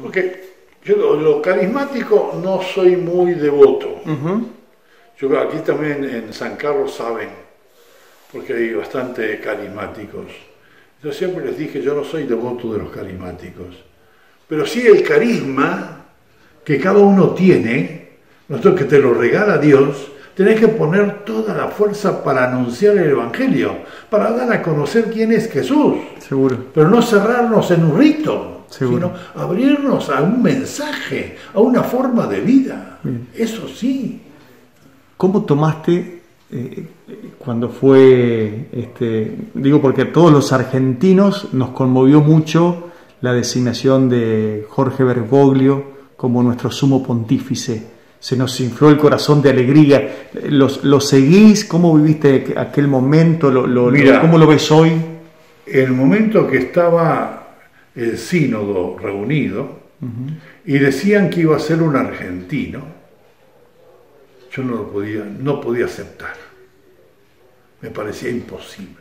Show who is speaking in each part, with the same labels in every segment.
Speaker 1: Porque yo lo carismático no soy muy devoto. Yo aquí también en San Carlos saben, porque hay bastante carismáticos. Yo siempre les dije, yo no soy devoto de los carismáticos, pero sí el carisma que cada uno tiene, nosotros que te lo regala Dios, tenés que poner toda la fuerza para anunciar el Evangelio, para dar a conocer quién es Jesús.
Speaker 2: Seguro.
Speaker 1: Pero no cerrarnos en un rito,
Speaker 2: Seguro.
Speaker 1: sino abrirnos a un mensaje, a una forma de vida.
Speaker 2: Bien.
Speaker 1: Eso sí.
Speaker 2: ¿Cómo tomaste cuando fue, digo porque a todos los argentinos nos conmovió mucho la designación de Jorge Bergoglio como nuestro sumo pontífice? Se nos infló el corazón de alegría. ¿Lo seguís? ¿Cómo viviste aquel momento?
Speaker 1: Mira,
Speaker 2: ¿cómo lo ves hoy?
Speaker 1: El momento que estaba el sínodo reunido y decían que iba a ser un argentino, yo no podía aceptar. Me parecía imposible.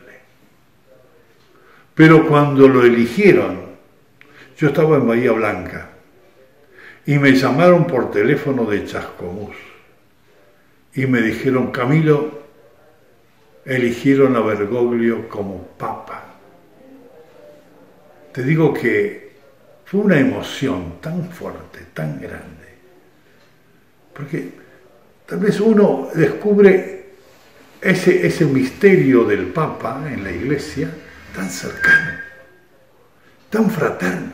Speaker 1: Pero cuando lo eligieron, yo estaba en Bahía Blanca y me llamaron por teléfono de Chascomús y me dijeron, Camilo, eligieron a Bergoglio como papa. Te digo que fue una emoción tan fuerte, tan grande, porque tal vez uno descubre ese misterio del Papa en la Iglesia tan cercano, tan fraterno.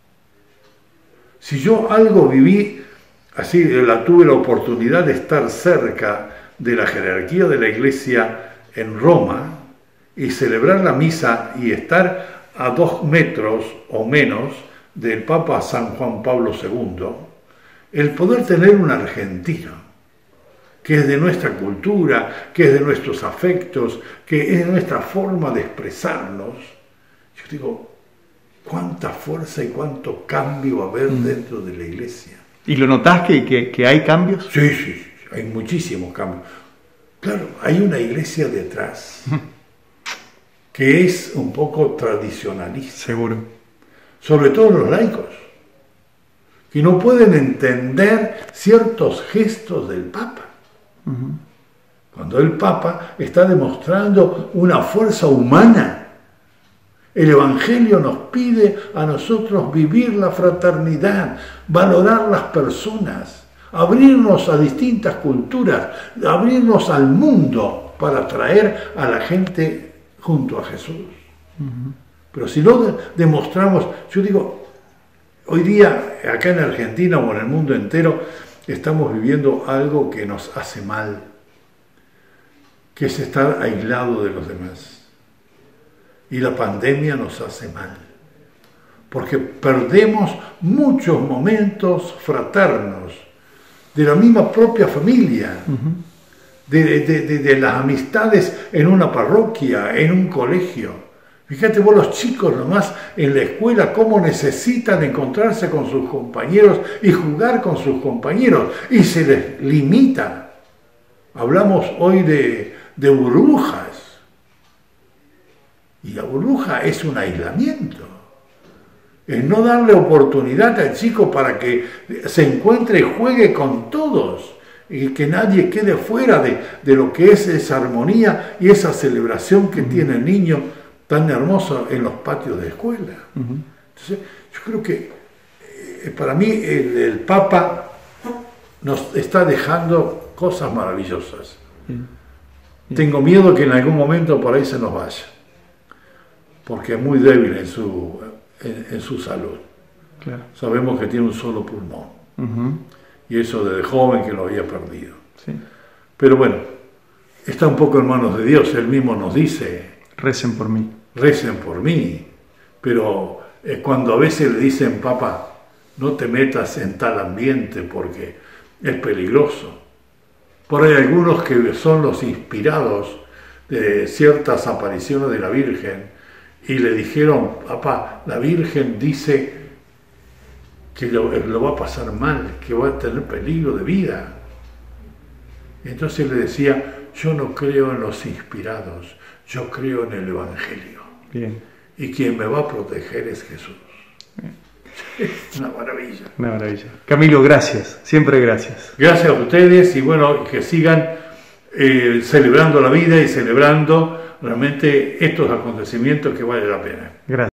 Speaker 1: Si yo algo viví, así tuve la oportunidad de estar cerca de la jerarquía de la Iglesia en Roma y celebrar la misa y estar a 2 metros o menos del Papa San Juan Pablo II, el poder tener un argentino que es de nuestra cultura, que es de nuestros afectos, que es de nuestra forma de expresarnos, yo digo, cuánta fuerza y cuánto cambio va a haber dentro de la Iglesia.
Speaker 2: ¿Y lo notás que hay cambios?
Speaker 1: Sí, hay muchísimos cambios. Claro, hay una Iglesia detrás que es un poco tradicionalista.
Speaker 2: Seguro.
Speaker 1: Sobre todo los laicos, que no pueden entender ciertos gestos del Papa. Cuando el Papa está demostrando una fuerza humana, el Evangelio nos pide a nosotros vivir la fraternidad, valorar las personas, abrirnos a distintas culturas, abrirnos al mundo para traer a la gente junto a Jesús. Pero si no demostramos, yo digo, hoy día acá en Argentina o en el mundo entero estamos viviendo algo que nos hace mal, que es estar aislado de los demás. Y la pandemia nos hace mal, porque perdemos muchos momentos fraternos, de la misma propia familia, de las amistades en una parroquia, en un colegio. Fíjate vos los chicos nomás en la escuela cómo necesitan encontrarse con sus compañeros y jugar con sus compañeros y se les limita. Hablamos hoy de burbujas y la burbuja es un aislamiento. Es no darle oportunidad al chico para que se encuentre y juegue con todos y que nadie quede fuera de lo que es esa armonía y esa celebración que tiene el niño tan hermoso en los patios de escuela. Entonces, yo creo que para mí el Papa nos está dejando cosas maravillosas. Tengo miedo que en algún momento por ahí se nos vaya, porque es muy débil en su salud.
Speaker 2: Claro.
Speaker 1: Sabemos que tiene un solo pulmón, y eso desde joven que lo había perdido.
Speaker 2: Sí.
Speaker 1: Pero bueno, está un poco en manos de Dios. Él mismo nos dice,
Speaker 2: recen por mí.
Speaker 1: Recen por mí, pero cuando a veces le dicen, Papa, no te metas en tal ambiente porque es peligroso. Por ahí algunos que son los inspirados de ciertas apariciones de la Virgen y le dijeron, Papá, la Virgen dice que lo va a pasar mal, que va a tener peligro de vida. Entonces le decía, yo no creo en los inspirados, yo creo en el Evangelio.
Speaker 2: Bien.
Speaker 1: Y quien me va a proteger es Jesús.
Speaker 2: Bien.
Speaker 1: Una maravilla.
Speaker 2: Una maravilla. Camilo, gracias, siempre gracias.
Speaker 1: Gracias a ustedes y bueno, que sigan celebrando la vida y celebrando realmente estos acontecimientos que vale la pena.
Speaker 2: Gracias.